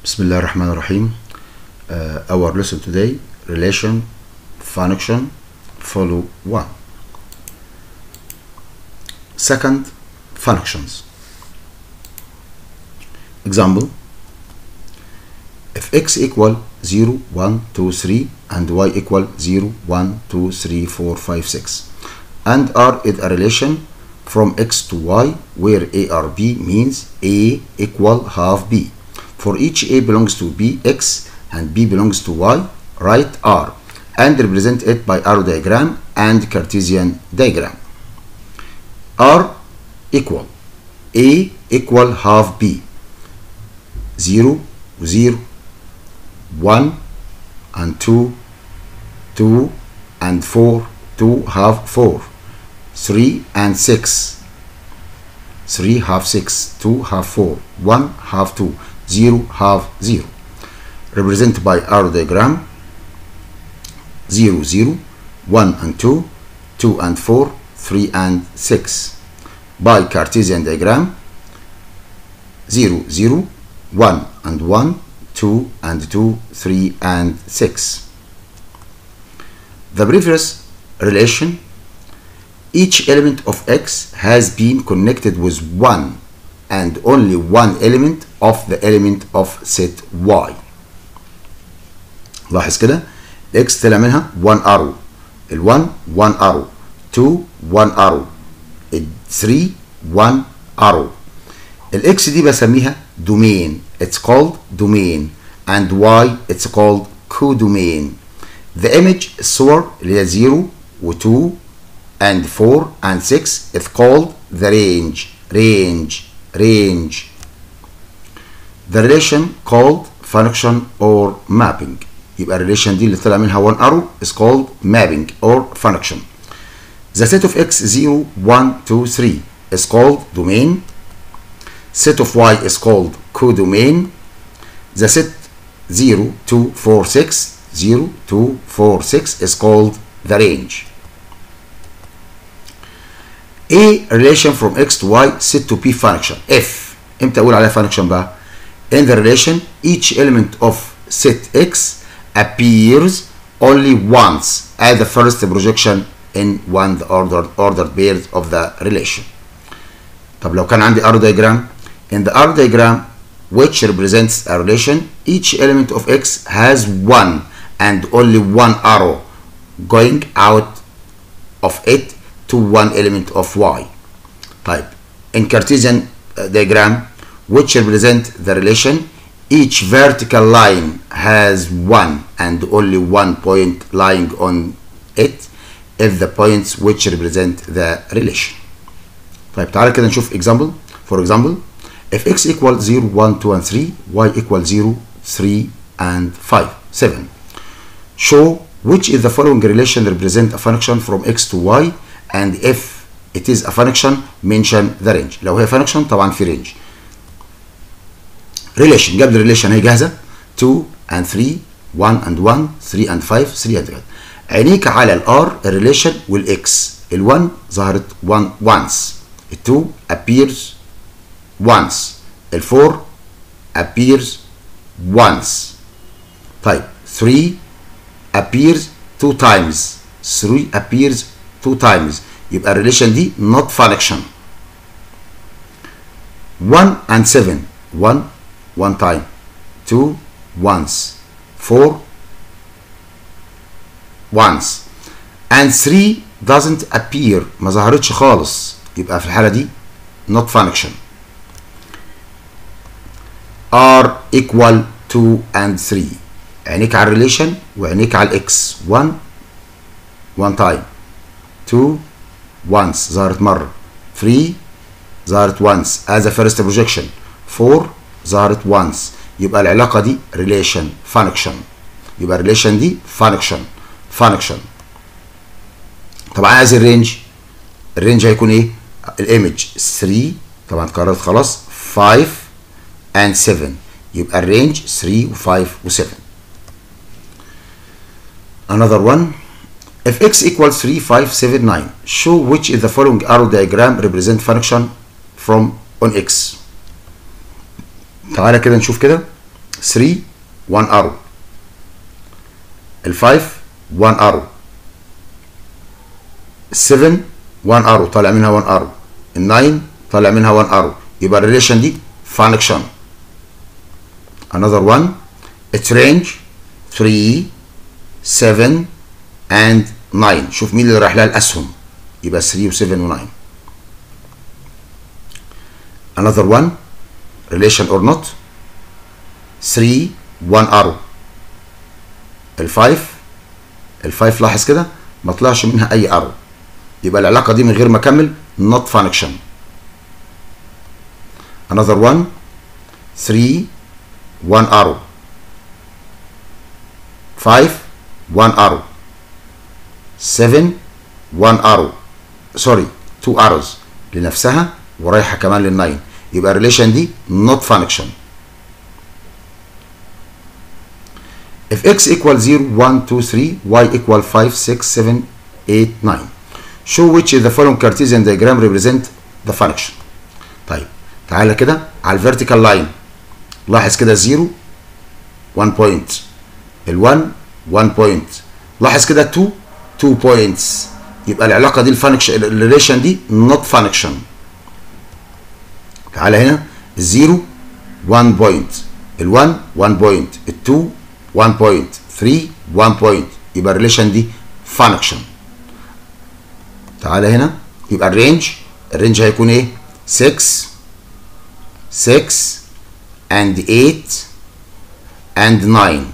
Bismillah ar-Rahman ar-Rahim. Our lesson today, relation, function, follow 1. Second, functions. Example, if x equal 0, 1, 2, 3 and y equal 0, 1, 2, 3, 4, 5, 6 and R is a relation from x to y where a or b means a equal half b. For each a belongs to b, x and b belongs to y, write R and represent it by arrow diagram and Cartesian diagram. R equal a equal half b, 0, 0, 1 and 2, 2 and 4, 2 half 4, 3 and 6, 3 half 6, 2 half 4, 1 half 2, 0 half 0. Represented by arrow diagram, 0, 0, 1 and 2, 2 and 4, 3 and 6. By Cartesian diagram, 0, 0, 1 and 1, 2 and 2, 3 and 6. The previous relation, each element of x has been connected with one and only one element of the element of set y. لاحظ كده x طلع منها 1 arrow، ال1 1 arrow، 2 1 arrow، ال3 1 arrow. الاكس دي بسميها domain، it's called domain، and y it's called codomain. The image الصور اللي هي 0 و2 and 4 and 6 is called the range. The relation called function or mapping. يبقى الريليشن دي اللي طلع منها 1 arrow is called mapping or function. The set of x 0, 1, 2, 3 is called domain. Set of y is called codomain. The set 0, 2, 4, 6, 0, 2, 4, 6 is called the range. A relation from x to y set to be function. If امتى اقول عليها function بقى؟ In the relation each element of set x appears only once at the first projection in one ordered pairs of the relation. طب لو كان عندي arrow diagram, in the arrow diagram which represents a relation each element of x has one and only one arrow going out of it to one element of y. طيب in Cartesian diagram which represent the relation each vertical line has one and only one point lying on it if the points which represent the relation. طيب تعالى كده نشوف example. For example, if x equals 0, 1, 2 and 3, y equals 0, 3 and 5, 7. Show which is the following relation represent a function from x to y, and if it is a function mention the range. لو هي function طبعا في range. relation، جاب لي relation هي جاهزه 2 and 3 1 and 1 3 and 5 3 and 5. عينيك على الار الريليشن والاكس، ال1 ظهرت 1 once، ال2 appears once، ال4 appears once. طيب 3 appears 2 times، 3 appears 2 times، يبقى الريليشن دي not function. 1 and 7 1 1 time، 2 once، 4 once and 3 doesn't appear، ما ظهرتش خالص، يبقى في الحالة دي not function. R equal 2 and 3، عينيك على الريليشن وعينيك على الاكس. 1 1 time، 2 once ظهرت مرة، 3 ظهرت once as a first projection، 4 ظهرت once، يبقى العلاقة دي relation function، يبقى relation دي function. طبعا عايز الرينج هيكون ايه؟ الايمج 3 طبعا اتكررت خلاص، 5 and 7، يبقى الرينج 3 و5 و7. Another one, if x equals 3 5 7 9 show which is the following arrow diagram represent function from on x. تعالى كده نشوف كده 3 1 arrow. ال 5 1 arrow. ال 7 1 arrow طالع منها 1 arrow. ال 9 طالع منها 1 arrow. يبقى الريليشن دي function. Another one, its range 3 7 and 9. شوف مين اللي رايح لها الاسهم، يبقى 3 و7 و9. Another one, relation or not 3 1 arrow. ال 5 لاحظ كده ما طلعش منها اي arrow، يبقى العلاقه دي من غير ما اكمل not function. Another one 3 1 arrow. 5 1 arrow. 7 1 arrow. سوري 2 arrows لنفسها ورايحه كمان لل9، يبقى الريليشن دي not function. If x equals 0 1 2 3 y equal 5 6 7 8 9 show which the following Cartesian diagram represent the function. طيب تعالى كده على الفيرتيكال لاين، لاحظ كده 0 1 بوينت، ال1 1 بوينت، لاحظ كده 2 بوينتس، يبقى العلاقه دي الفانكشن الريليشن دي نوت فانكشن. تعالى هنا ال0 1 بوينت، ال1 1 بوينت، ال2 1 بوينت، 3 1 بوينت، يبقى الريليشن دي فانكشن. تعالى هنا يبقى الرينج هيكون ايه؟ 6 and 8 and 9.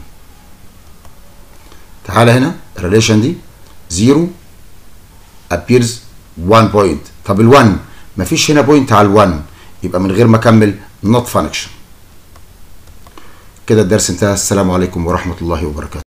تعالى هنا الريليشن دي 0 appears 1 point. طب ال1 مفيش هنا بوينت على ال1، يبقى من غير ما اكمل not function. كده الدرس انتهى. السلام عليكم ورحمة الله وبركاته.